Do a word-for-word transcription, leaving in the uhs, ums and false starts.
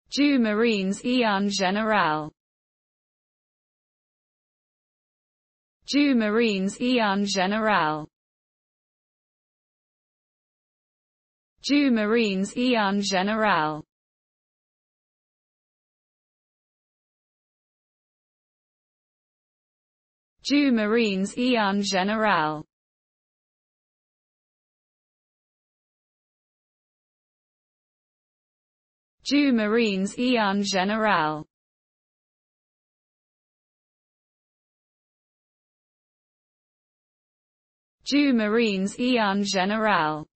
Du Marines et en generale. Du Marines et en generale. Du Marines et en generale. Du Marines et en generale. Du Marines et en generale. Du Marines et en generale.